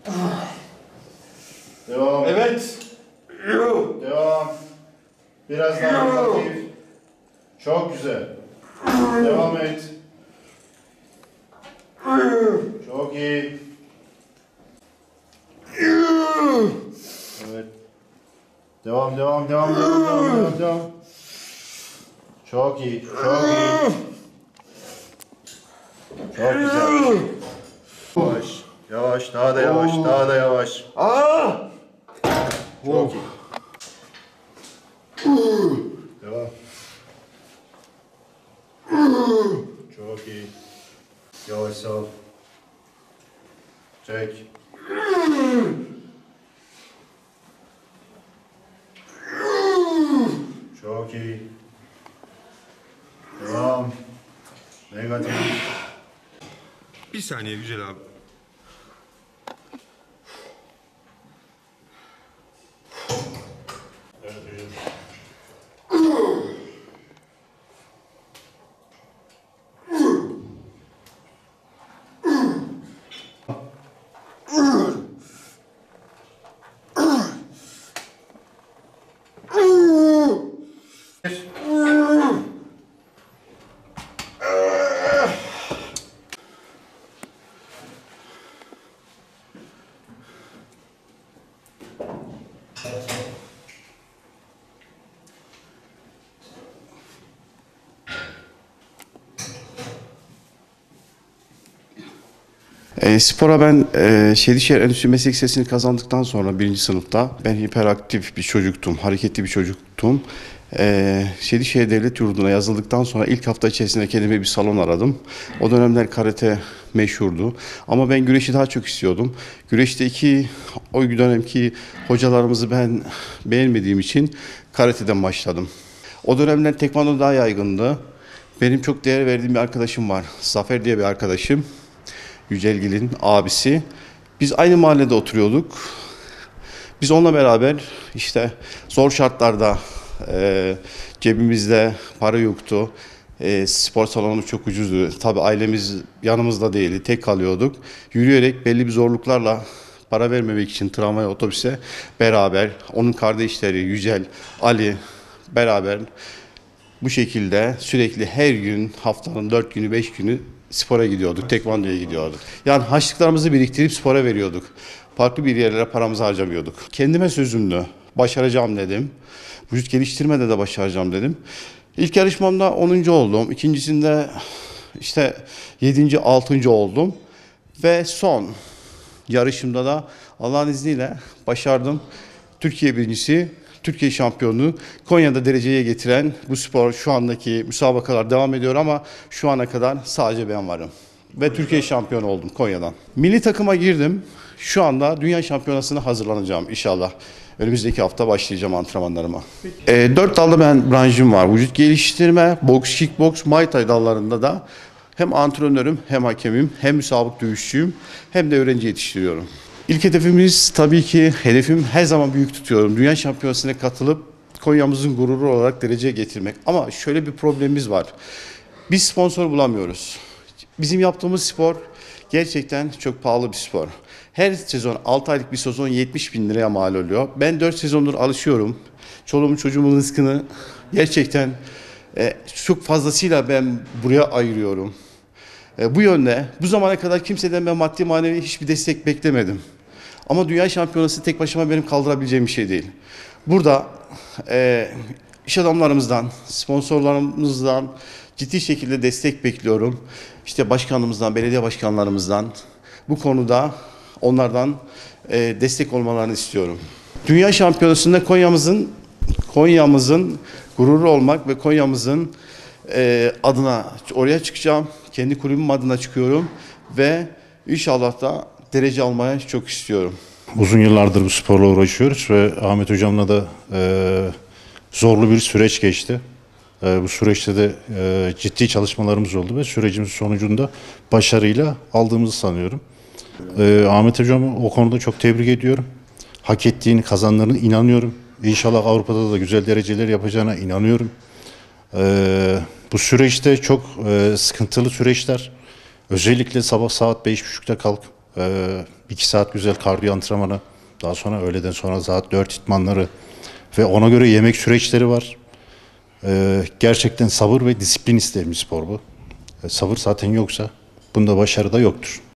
Devam. Evet. Devam. Biraz daha hafif. Çok güzel. Devam et. Çok iyi. Evet. Devam. Çok iyi. Çok güzel. Yavaş. Daha da yavaş. Çok iyi. Devam. Çok iyi. Yavaş sal. Çek. Çok iyi. Devam. Negatif. Bir saniye Yücel abi. Spora ben Şehirşehir Endüstri Meslek Lisesi'ni kazandıktan sonra 1. sınıfta ben hiperaktif bir çocuktum, hareketli bir çocuktum. Şehirşehir Devlet Yurdu'na yazıldıktan sonra ilk hafta içerisinde kendime bir salon aradım. O dönemler karate meşhurdu ama ben güreşi daha çok istiyordum. Güreşteki o dönemki hocalarımızı ben beğenmediğim için karateden başladım. O dönemler tekvando daha yaygındı. Benim çok değer verdiğim bir arkadaşım var, Zafer diye bir arkadaşım. Yücelgil'in abisi. Biz aynı mahallede oturuyorduk. Biz onunla beraber işte zor şartlarda cebimizde para yoktu. Spor salonumuz çok ucuzdu. Tabii ailemiz yanımızda değildi. Tek kalıyorduk. Yürüyerek belli bir zorluklarla para vermemek için tramvaya, otobüse beraber onun kardeşleri Yücel, Ali beraber bu şekilde sürekli her gün haftanın 4 günü 5 günü spora gidiyorduk, tekvandoya gidiyorduk. Yani harçlıklarımızı biriktirip spora veriyorduk. Farklı bir yerlere paramızı harcamıyorduk. Kendime sözümdü. Başaracağım dedim. Vücut geliştirmede de başaracağım dedim. İlk yarışmamda 10. oldum. İkincisinde işte 7. 6. oldum. Ve son yarışımda da Allah'ın izniyle başardım. Türkiye birincisi, Türkiye şampiyonu, Konya'da dereceye getiren bu spor şu andaki müsabakalar devam ediyor ama şu ana kadar sadece ben varım. Ve Türkiye şampiyonu oldum Konya'dan. Milli takıma girdim. Şu anda dünya şampiyonasına hazırlanacağım inşallah. Önümüzdeki hafta başlayacağım antrenmanlarıma. 4 dalda ben branşım var. Vücut geliştirme, boks, kickboks, muay thai dallarında da hem antrenörüm, hem hakemim, hem müsabık dövüşçüyüm, hem de öğrenci yetiştiriyorum. İlk hedefimiz tabii ki hedefim her zaman büyük tutuyorum. Dünya şampiyonasına katılıp Konya'mızın gururu olarak dereceye getirmek. Ama şöyle bir problemimiz var. Biz sponsor bulamıyoruz. Bizim yaptığımız spor gerçekten çok pahalı bir spor. Her sezon 6 aylık bir sezon 70.000 liraya mal oluyor. Ben 4 sezondur alışıyorum. Çoluğumun çocuğumun rızkını gerçekten çok fazlasıyla ben buraya ayırıyorum. Bu yönde bu zamana kadar kimseden ben maddi manevi hiçbir destek beklemedim. Ama dünya şampiyonası tek başıma benim kaldırabileceğim bir şey değil. Burada iş adamlarımızdan, sponsorlarımızdan ciddi şekilde destek bekliyorum. İşte başkanımızdan, belediye başkanlarımızdan bu konuda onlardan destek olmalarını istiyorum. Dünya şampiyonasında Konya'mızın gururu olmak ve Konya'mızın adına oraya çıkacağım. Kendi kulübüm adına çıkıyorum ve inşallah da derece almaya çok istiyorum. Uzun yıllardır bu sporla uğraşıyoruz ve Ahmet Hocam'la da zorlu bir süreç geçti. Bu süreçte de ciddi çalışmalarımız oldu ve sürecimizin sonucunda başarıyla aldığımızı sanıyorum. Ahmet Hocam'ı o konuda çok tebrik ediyorum. Hak ettiğini kazandığına inanıyorum. İnşallah Avrupa'da da güzel dereceler yapacağına inanıyorum. Bu süreçte çok sıkıntılı süreçler. Özellikle sabah saat 5.30'da kalk 2 saat güzel kardiyo antrenmanı, daha sonra öğleden sonra saat 4 idmanları ve ona göre yemek süreçleri var. Gerçekten sabır ve disiplin isteyen bir spor bu. Sabır zaten yoksa bunda başarı da yoktur.